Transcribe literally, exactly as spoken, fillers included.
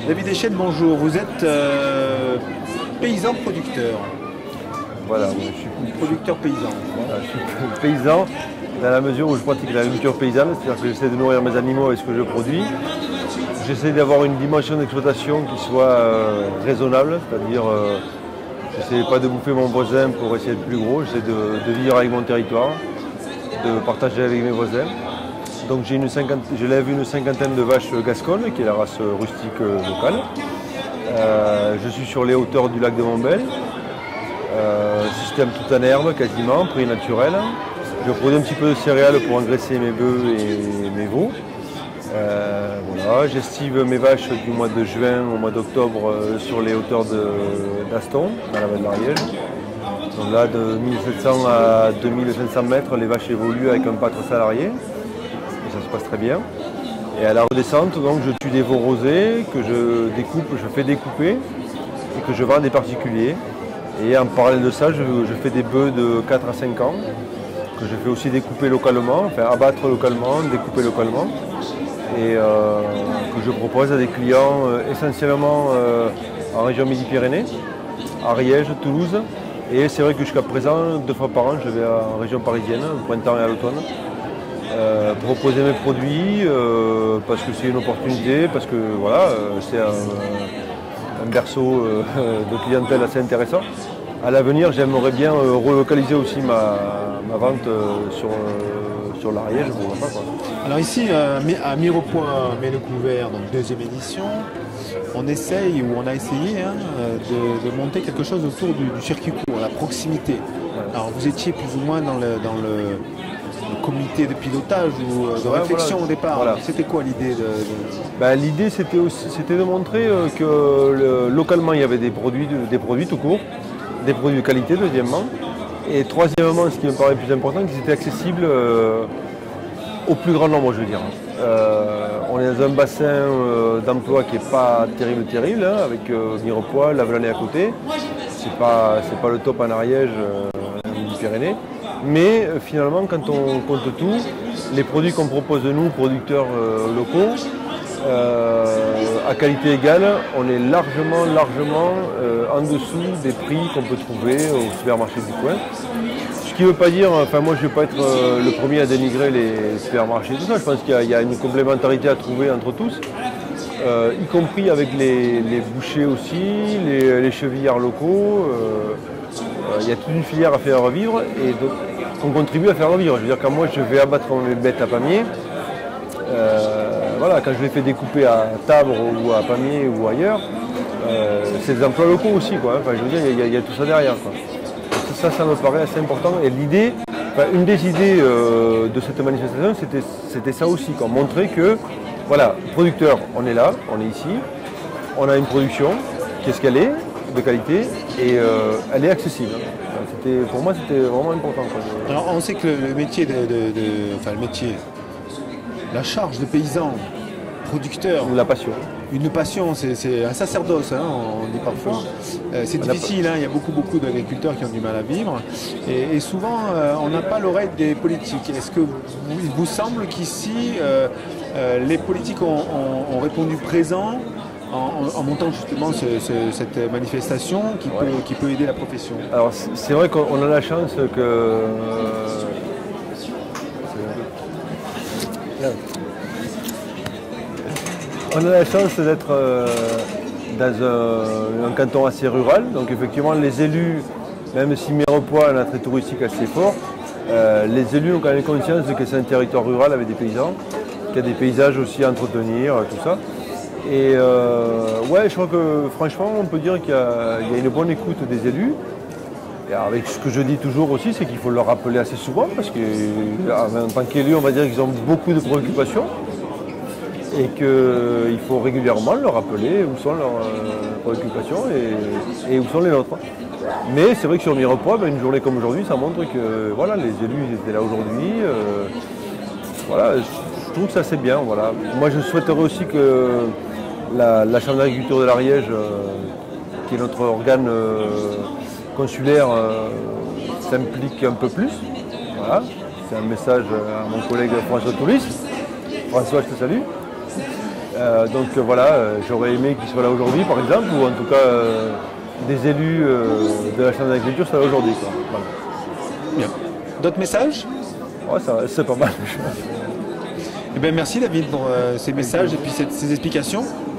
David Echenne, bonjour. Vous êtes euh, paysan producteur. Voilà, je suis producteur paysan. Voilà, je suis paysan dans la mesure où je pratique l'agriculture paysanne, c'est-à-dire que j'essaie de nourrir mes animaux avec ce que je produis. J'essaie d'avoir une dimension d'exploitation qui soit euh, raisonnable, c'est-à-dire euh, j'essaie pas de bouffer mon voisin pour essayer d'être plus gros, j'essaie de, de vivre avec mon territoire, de partager avec mes voisins. Donc j'ai une cinquantaine, j'élève une cinquantaine de vaches gasconnes, qui est la race rustique locale. Euh, je suis sur les hauteurs du lac de Montbel, euh, système tout en herbe quasiment, prix naturel. Je produis un petit peu de céréales pour engraisser mes bœufs et mes veaux. Euh, voilà, j'estive mes vaches du mois de juin au mois d'octobre euh, sur les hauteurs d'Aston, dans la vallée de l'Ariège. Donc là, de mille sept cents à deux mille cinq cents mètres, les vaches évoluent avec un pâtre salarié. Et ça se passe très bien. Et à la redescente, donc, je tue des veaux rosés que je découpe, je fais découper et que je vends à des particuliers. Et en parallèle de ça, je, je fais des bœufs de quatre à cinq ans que je fais aussi découper localement, enfin abattre localement, découper localement. Et euh, que je propose à des clients euh, essentiellement euh, en région Midi-Pyrénées, Ariège, Toulouse. Et c'est vrai que jusqu'à présent, deux fois par an, je vais en région parisienne, au printemps et à l'automne, euh, proposer mes produits euh, parce que c'est une opportunité, parce que voilà, euh, c'est un, un berceau euh, de clientèle assez intéressant. À l'avenir, j'aimerais bien euh, relocaliser aussi ma, ma vente euh, sur, euh, sur l'Ariège, je ne vois pas quoi. Alors ici, euh, à Mirepoix, Mets-le-Couvert, donc deuxième édition, on essaye, ou on a essayé hein, de, de monter quelque chose autour du, du circuit court, la proximité. Ouais. Alors vous étiez plus ou moins dans le, dans le, le comité de pilotage ou de ouais, réflexion voilà. Au départ. Voilà. C'était quoi l'idée de, de... Ben, l'idée c'était de montrer euh, que le, localement il y avait des produits, des produits tout court, des produits de qualité deuxièmement, et troisièmement, ce qui me paraît plus important, qu'ils étaient accessibles euh, au plus grand nombre, je veux dire. Euh, on est dans un bassin euh, d'emploi qui n'est pas terrible, terrible, hein, avec euh, Mirepoix, la Vallée à côté. C'est pas, c'est pas le top en Ariège, euh, en Pyrénées. Mais euh, finalement, quand on compte tout, les produits qu'on propose nous, producteurs euh, locaux, euh, à qualité égale, on est largement, largement euh, en dessous des prix qu'on peut trouver au supermarché du coin. Ce qui ne veut pas dire, enfin moi je ne vais pas être euh, le premier à dénigrer les supermarchés et tout ça, je pense qu'il y, y a une complémentarité à trouver entre tous, euh, y compris avec les, les bouchers aussi, les, les chevillards locaux, il euh, euh, y a toute une filière à faire revivre et qu'on contribue à faire revivre. Je veux dire quand moi je vais abattre mes bêtes à Pamiers, euh, voilà, quand je les fais découper à Tabre ou à Pamiers ou ailleurs, euh, c'est des emplois locaux aussi, quoi. Enfin, je veux dire, il y, y, y a tout ça derrière, quoi. Ça, ça me paraît assez important. Et l'idée, enfin, une des idées euh, de cette manifestation, c'était ça aussi, quoi. Montrer que, voilà, producteur, on est là, on est ici, on a une production, qu'est-ce qu'elle est, de qualité, et euh, elle est accessible. Pour moi, c'était vraiment important, quoi. Alors, on sait que le métier de, de, de enfin le métier, la charge de paysan, producteur. Ou la passion. Une passion, c'est un sacerdoce, hein, on dit parfois. Euh, c'est difficile, hein, il y a beaucoup, beaucoup d'agriculteurs qui ont du mal à vivre. Et, et souvent, euh, on n'a pas l'oreille des politiques. Est-ce que vous, il vous semble qu'ici, euh, euh, les politiques ont, ont, ont répondu présent en, en montant justement ce, ce, cette manifestation qui, ouais. peut, qui peut aider la profession? Alors, c'est vrai qu'on a la chance que... Euh, On a la chance d'être euh, dans un, un canton assez rural, donc effectivement les élus, même si Mirepoix a un attrait touristique assez fort, euh, les élus ont quand même conscience que c'est un territoire rural avec des paysans, qu'il y a des paysages aussi à entretenir, tout ça. Et euh, ouais, je crois que franchement on peut dire qu'il y, y a une bonne écoute des élus. Et avec ce que je dis toujours aussi, c'est qu'il faut leur rappeler assez souvent, parce qu'en tant qu'élu, on va dire qu'ils ont beaucoup de préoccupations. Et qu'il faut régulièrement leur rappeler où sont leurs euh, préoccupations et, et où sont les nôtres. Mais c'est vrai que sur Mirepoix, ben, une journée comme aujourd'hui, ça montre que voilà, les élus ils étaient là aujourd'hui. Euh, voilà, je, je trouve que ça c'est bien. Voilà. Moi je souhaiterais aussi que la, la Chambre d'agriculture de l'Ariège, euh, qui est notre organe euh, consulaire, euh, s'implique un peu plus. Voilà. C'est un message à mon collègue François Toulis. François, je te salue. Euh, donc euh, voilà, euh, j'aurais aimé qu'ils soient là aujourd'hui par exemple, ou en tout cas euh, des élus euh, de la Chambre d'agriculture soient là aujourd'hui. Voilà. Bien. D'autres messages? Ouais, c'est pas mal. Eh bien, merci David pour euh, ces messages et puis cette, ces explications.